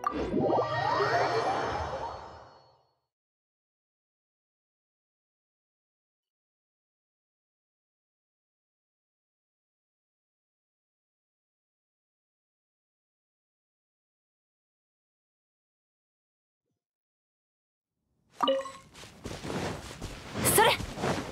それ。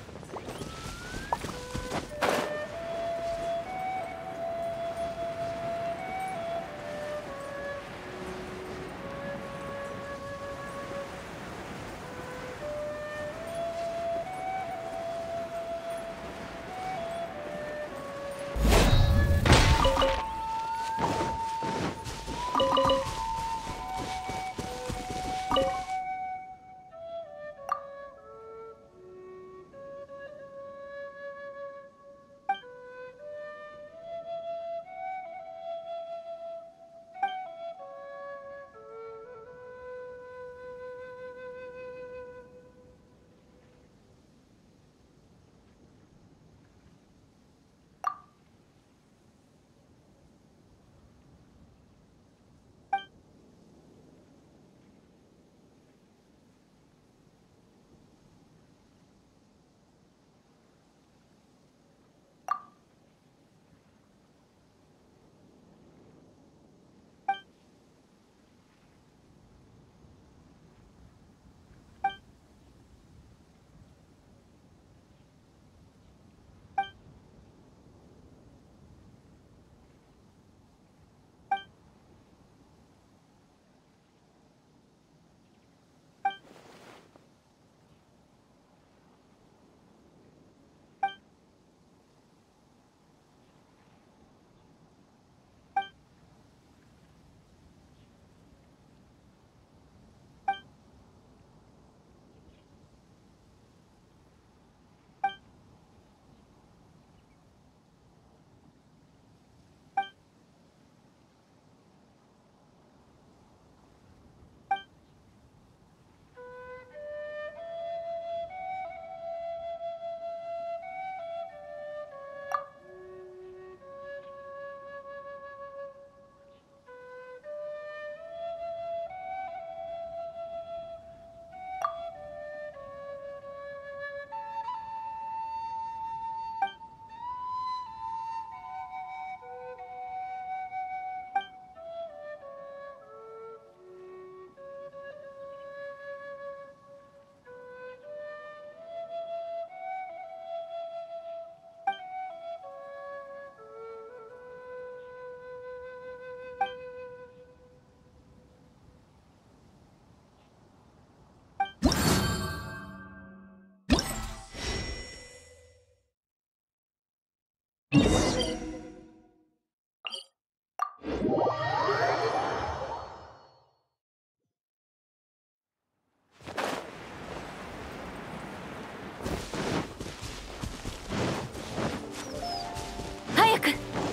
早く。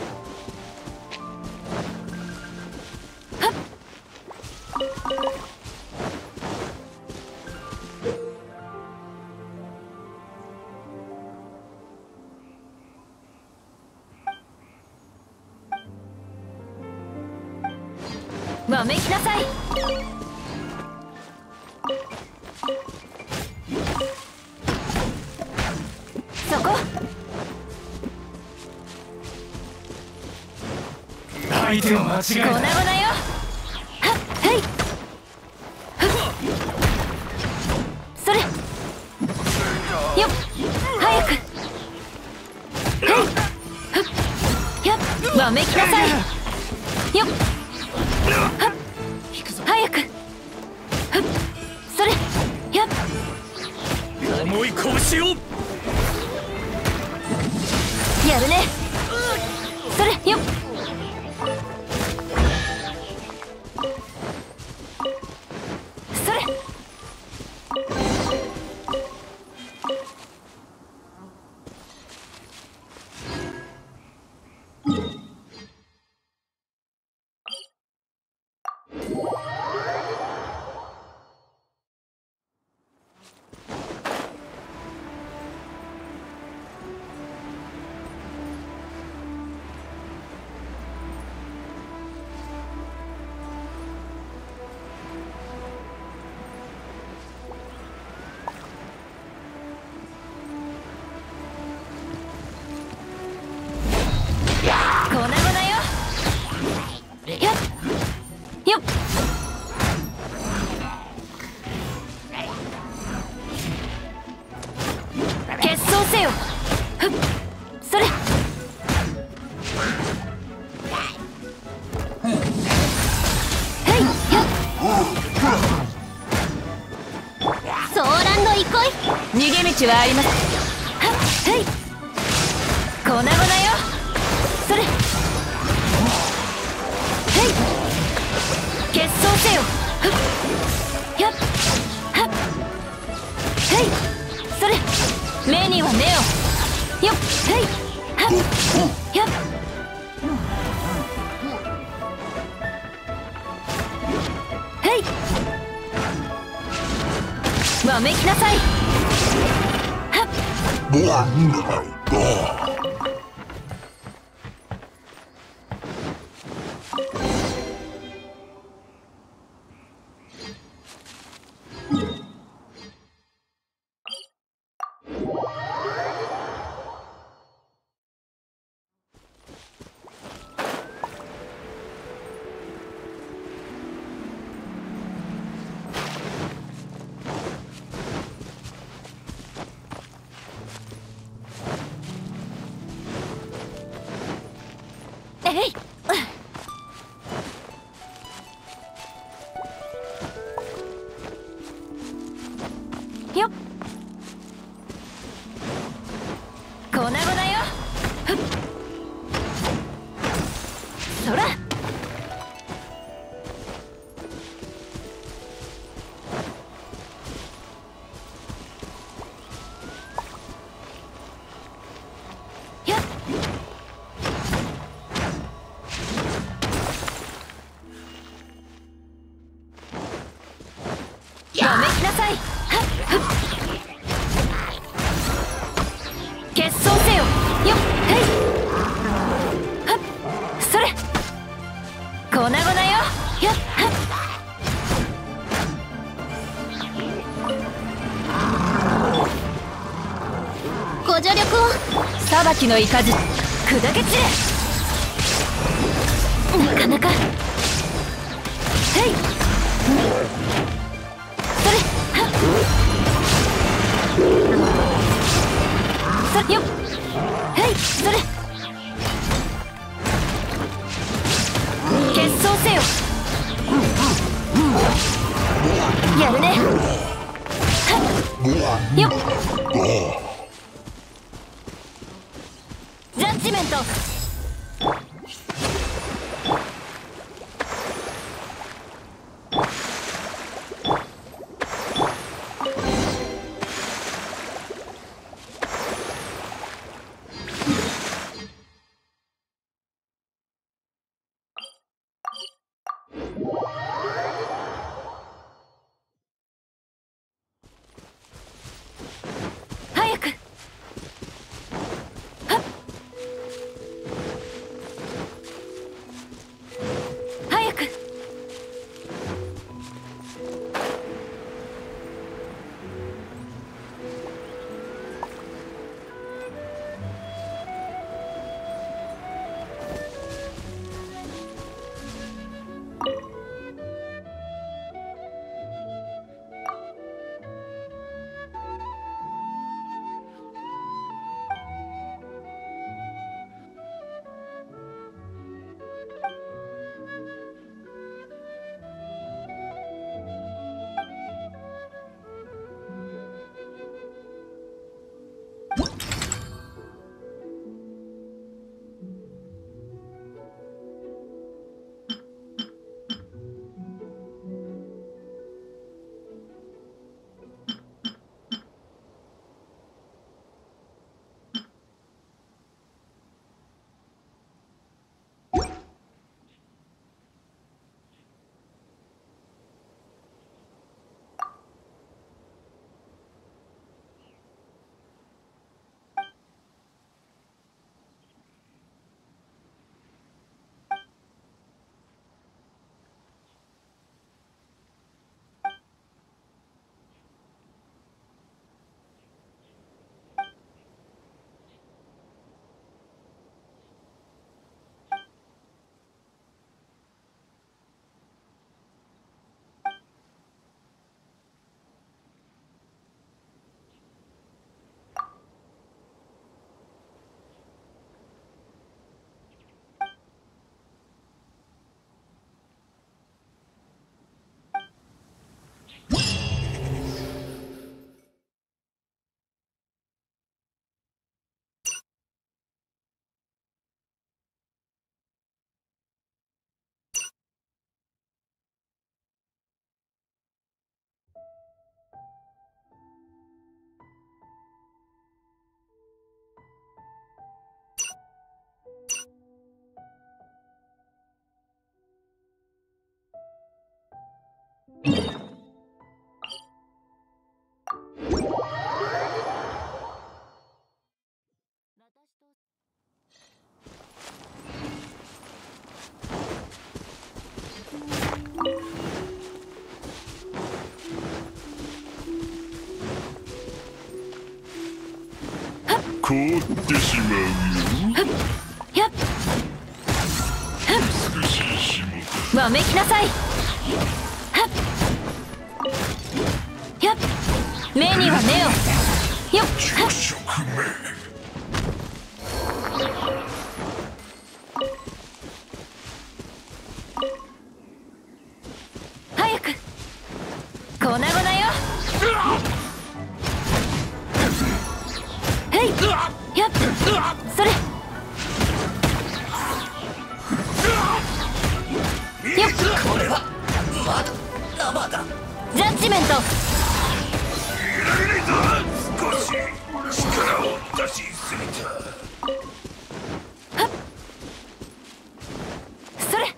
はっ。わめきなさい。そこ。 相手を間違えた。 粉々よ。はっ、はい。はっ。それ。よっ。早く。はい。はっ。やっ。わめきなさい。よっ。はっ。早く。はっ。それ。やっ。 重い拳をやるね。それ。よっ。それ。 結晶せよ。ふっ、それ。はいやっ、ソーランド憩い。逃げ道はあります。はっ、はい、粉々よ。それ。はい、結晶せよ。ふっ、やっ、はっ、はい、それ。目には目を。よっ、はい、はっ、やっ、はい、わめきなさい。はっ、えい、よっ、粉々よ。ふっ、そら。やっ、わめきなさい。はっ、ふっ、結晶せよ。よっ、はい、はっ、それ。粉々よ。やっ、はっ、ご助力を。裁きの雷砕け散れ。なかなか。はい、それ。はっ、それよっ、はい、それ。結晶せよ。やるね。はっ、よっ、ジャッジメント。 凍ってしまうよ。 やっ美しい仕事。 わめきなさい。やっ目には目を。よっ熟食め。 早く粉々よ。へいやっそれよっこれはまだ生だ。 ジャッジメント。 いられないぞ。少し力を出しすぎた。 それ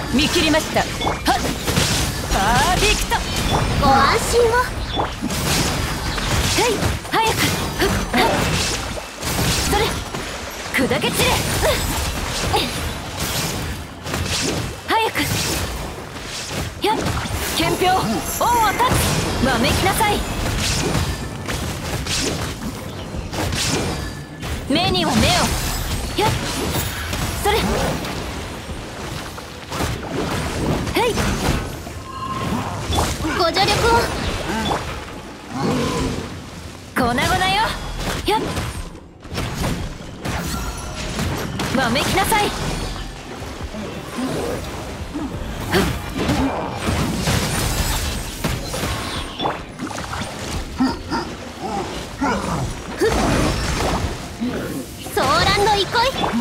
見切りました。はっ、パーフェクト。 ご安心を。 はい、早く。はっ、それ、砕け散れ。早く。やっ、憲兵、恩を断つ。わめきなさい。目には目を。やっ、それ。はい、 ご助力を。 粉々よ。やっ、わめきなさい。 ソーランの憩い。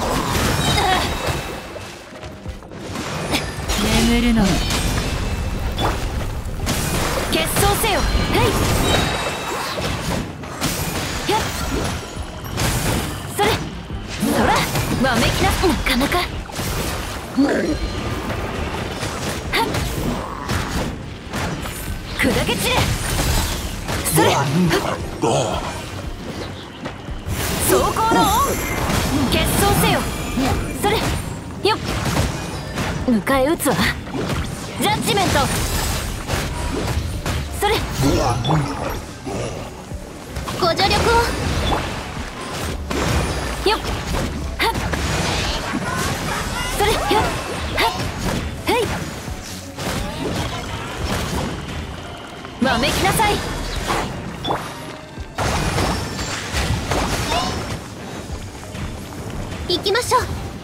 眠るの結晶せよ。はい、やっ、それ、そら、わめきな。なかなか。はっ、砕け散れ。それ、装甲の恩。結晶せよ。それ、よっ、迎え撃つわ。ジャッジメント。それ、 ご助力を。 よっ、はっ、それ、よっ、はっ、はい、わめきなさい。 行きましょう。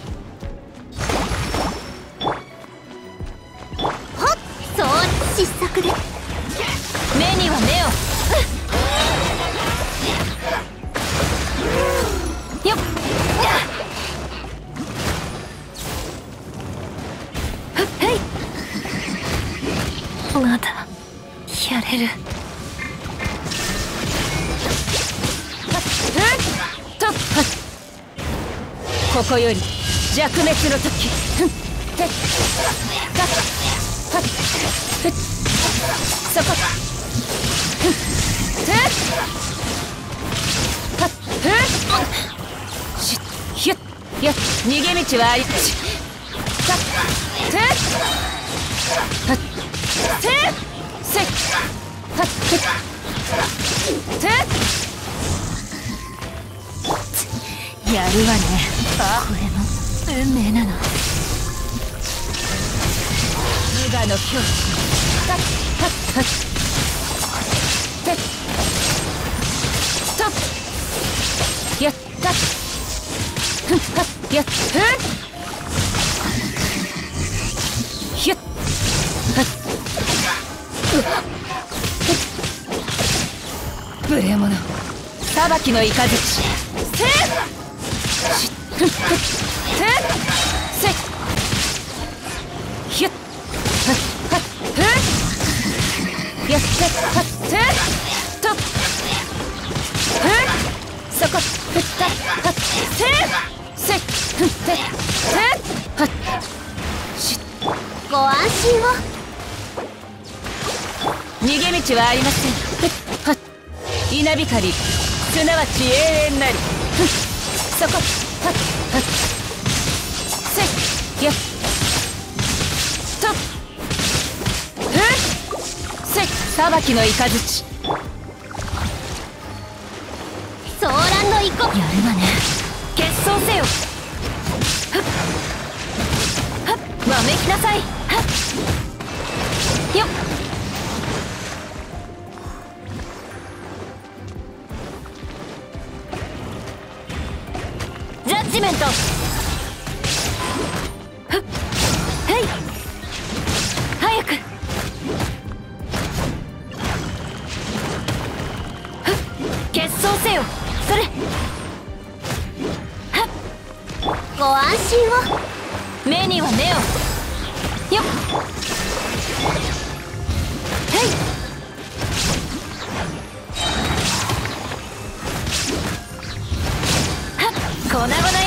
はっ、そう失策で。 目には目を。よっ、はい、まだやれる。とっ、ここより弱滅の時。てっ、かっ、はっ、ふっ、そこ。ふっ、はっ、ふっ、しっ、ひゅっ、よっ、逃げ道はあり。しっ、かっ、ふっ、はっ、せっ、せっ、はっ、ふっ、せっ。やるわね。これも運命なの。無我の境地。はっはっはっ。てっ、とっ、やった。ふんはっ、やっ、ふん、ひゅっ、はっ、うわっ、無礼者。裁きの雷。せっ、しっ、ふん、ふっ、せっ、せっ、ひゅっ、はっ、はっ、ふん、やって、はっ、せっ、とっ、ふん、そこ、ふった、はっ、せっ、せっ、ふん、せっ、せっ、はっ、しっ、 ご安心を。 逃げ道はありません。ふっ、はっ、稲光、すなわち永遠なり。ふん、そこ、はっ、はっ、せっ、やっ、とっ、ふん、せっ、裁きの雷。 ソーランの憩い。 やるわね。結晶せよ。はっ、はっ、わめきなさい。はっ、よっ、ジャッジメント。はっ、はい、早く。はっ、結晶せよ。それ、はっ、 ご安心を。 目には目を。よっ、はい、はっ、粉々